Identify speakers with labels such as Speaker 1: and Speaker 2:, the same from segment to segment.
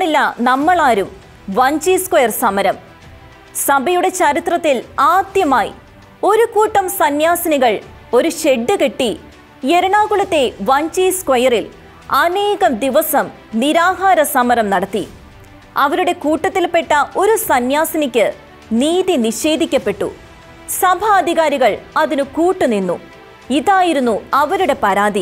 Speaker 1: നിങ്ങളല്ല നമ്മളാരും വഞ്ചി സ്ക്വയർ സമരം. സഭയുടെ ചരിത്രത്തിൽ ആദ്യമായി ഒരു കൂട്ടം സന്യാസിനികൾ ഒരു ഷെഡ് കെട്ടി എറണാകുളത്തെ വഞ്ചി സ്ക്വയറിൽ അനേകം ദിവസം നിരാഹാര സമരം നടത്തി. അവരുടെ കൂട്ടത്തിൽപ്പെട്ട ഒരു സന്യാസിനിക്ക് നീതി നിഷേധിക്കപ്പെട്ടു. സഭാ അധികാരികൾ അതിനു കൂട്ടുനിന്നു. ഇതായിരുന്നു അവരുടെ പരാതി.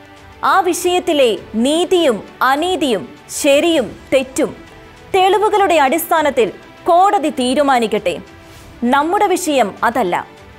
Speaker 1: ആ വിഷയത്തിലെ നീതിയും അനീതിയും ശരിയും തെറ്റും തെളിവുകളുടെ അടിസ്ഥാനത്തിൽ കോടതി തീരുമാനിക്കട്ടെ. നമ്മുടെ വിഷയം അതല്ല.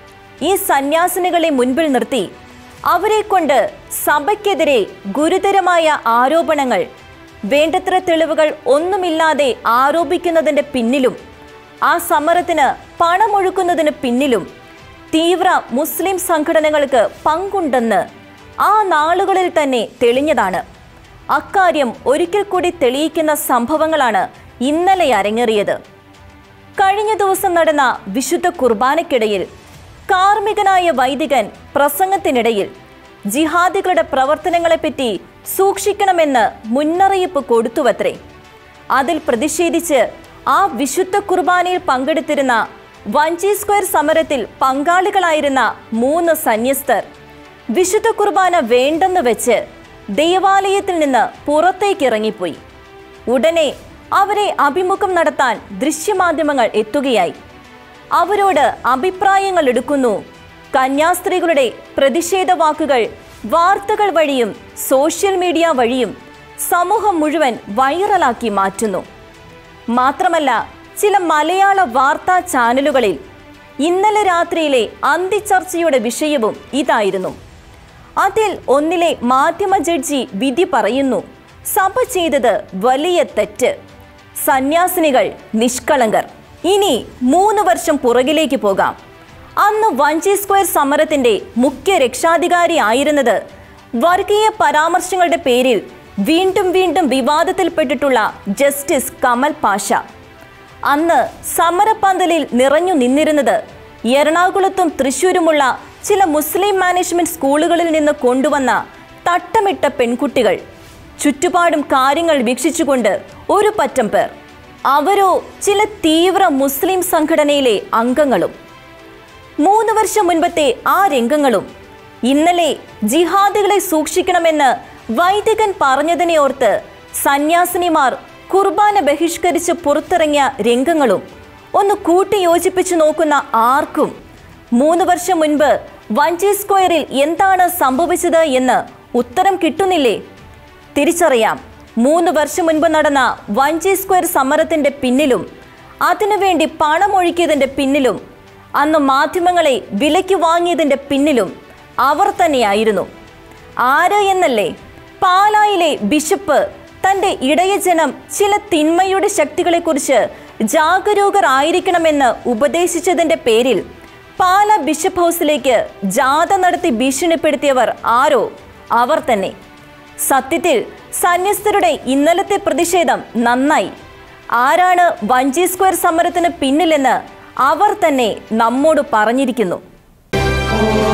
Speaker 1: ഈ സന്യാസിനികളെ മുൻപിൽ നിർത്തി അവരെ കൊണ്ട് സഭയ്ക്കെതിരെ ഗുരുതരമായ ആരോപണങ്ങൾ, വേണ്ടത്ര തെളിവുകൾ ഒന്നുമില്ലാതെ ആരോപിക്കുന്നതിൻ്റെ പിന്നിലും ആ സമരത്തിന് പണമൊഴുക്കുന്നതിന് പിന്നിലും തീവ്ര മുസ്ലിം സംഘടനകൾക്ക് പങ്കുണ്ടെന്ന് ആ നാളുകളിൽ തന്നെ തെളിഞ്ഞതാണ്. അക്കാര്യം ഒരിക്കൽ കൂടി തെളിയിക്കുന്ന സംഭവങ്ങളാണ് ഇന്നലെ അരങ്ങേറിയത്. കഴിഞ്ഞ ദിവസം നടന്ന വിശുദ്ധ കുർബാനയ്ക്കിടയിൽ കാർമ്മികനായ വൈദികൻ പ്രസംഗത്തിനിടയിൽ ജിഹാദികളുടെ പ്രവർത്തനങ്ങളെപ്പറ്റി സൂക്ഷിക്കണമെന്ന് മുന്നറിയിപ്പ് കൊടുത്തുവത്രേ. അതിൽ പ്രതിഷേധിച്ച് ആ വിശുദ്ധ കുർബാനയിൽ പങ്കെടുത്തിരുന്ന വഞ്ചി സ്ക്വയർ സമരത്തിൽ പങ്കാളികളായിരുന്ന 3 സന്യസ്തർ വിശുദ്ധ കുർബാന വേണ്ടെന്ന് വെച്ച് ദേവാലയത്തിൽ നിന്ന് പുറത്തേക്ക് ഇറങ്ങിപ്പോയി. ഉടനെ അവരെ അഭിമുഖം നടത്താൻ ദൃശ്യമാധ്യമങ്ങൾ എത്തുകയായി. അവരോട് അഭിപ്രായങ്ങൾ എടുക്കുന്നു. കന്യാസ്ത്രീകളുടെ പ്രതിഷേധ വാക്കുകൾ വാർത്തകൾ വഴിയും സോഷ്യൽ മീഡിയ വഴിയും സമൂഹം മുഴുവൻ വൈറലാക്കി മാറ്റുന്നു. മാത്രമല്ല, ചില മലയാള വാർത്താ ചാനലുകളിൽ ഇന്നലെ രാത്രിയിലെ അന്തിച്ചർച്ചയുടെ വിഷയവും ഇതായിരുന്നു. അതിൽ ഒന്നിലെ മാധ്യമ ജഡ്ജി വിധി പറയുന്നു, സഭ ചെയ്തത് വലിയ തെറ്റ്, സന്യാസിനികൾ നിഷ്കളങ്കർ. ഇനി 3 വർഷം പുറകിലേക്ക് പോകാം. അന്ന് വഞ്ചി സ്ക്വയർ സമരത്തിന്റെ മുഖ്യ രക്ഷാധികാരി ആയിരുന്നത് വർഗീയ പരാമർശങ്ങളുടെ പേരിൽ വീണ്ടും വീണ്ടും വിവാദത്തിൽപ്പെട്ടിട്ടുള്ള ജസ്റ്റിസ് കമൽ പാഷ. അന്ന് സമരപ്പന്തലിൽ നിറഞ്ഞു നിന്നിരുന്നത് എറണാകുളത്തും തൃശ്ശൂരുമുള്ള ചില മുസ്ലിം മാനേജ്മെന്റ് സ്കൂളുകളിൽ നിന്ന് കൊണ്ടുവന്ന തട്ടമിട്ട പെൺകുട്ടികൾ. ചുറ്റുപാടും കാര്യങ്ങൾ വീക്ഷിച്ചുകൊണ്ട് ഒരു പറ്റം പേർ. അവരോ ചില തീവ്ര മുസ്ലിം സംഘടനയിലെ അംഗങ്ങളും. 3 വർഷം മുൻപത്തെ ആ രംഗങ്ങളും ഇന്നലെ ജിഹാദികളെ സൂക്ഷിക്കണമെന്ന് വൈദികൻ പറഞ്ഞതിനെ ഓർത്ത് സന്യാസിനിമാർ കുർബാന ബഹിഷ്കരിച്ച് പുറത്തിറങ്ങിയ രംഗങ്ങളും ഒന്ന് കൂട്ടിയോജിപ്പിച്ചു നോക്കുന്ന ആർക്കും 3 വർഷം മുൻപ് വഞ്ചി സ്ക്വയറിൽ എന്താണ് സംഭവിച്ചത് എന്ന് ഉത്തരം കിട്ടുന്നില്ലേ? തിരിച്ചറിയാം. 3 വർഷം മുൻപ് നടന്ന വഞ്ചി സ്ക്വയർ സമരത്തിന്റെ പിന്നിലും അതിനുവേണ്ടി പണമൊഴുക്കിയതിന്റെ പിന്നിലും അന്ന് മാധ്യമങ്ങളെ വിലയ്ക്ക് വാങ്ങിയതിന്റെ പിന്നിലും അവർ തന്നെയായിരുന്നു. ആര് എന്നല്ലേ? പാലായിലെ ബിഷപ്പ് തൻ്റെ ഇടയജനം ചില തിന്മയുടെ ശക്തികളെക്കുറിച്ച് ജാഗരൂകരായിരിക്കണമെന്ന് ഉപദേശിച്ചതിൻ്റെ പേരിൽ പാല ബിഷപ്പ് ഹൗസിലേക്ക് ജാഥ നടത്തി ഭീഷണിപ്പെടുത്തിയവർ ആരോ അവർ തന്നെ. സത്യത്തിൽ സന്യസ്തരുടെ ഇന്നലത്തെ പ്രതിഷേധം നന്നായി. ആരാണ് വഞ്ചി സ്ക്വയർ സമരത്തിന് പിന്നിലെന്ന് അവർ തന്നെ നമ്മോട് പറഞ്ഞിരിക്കുന്നു.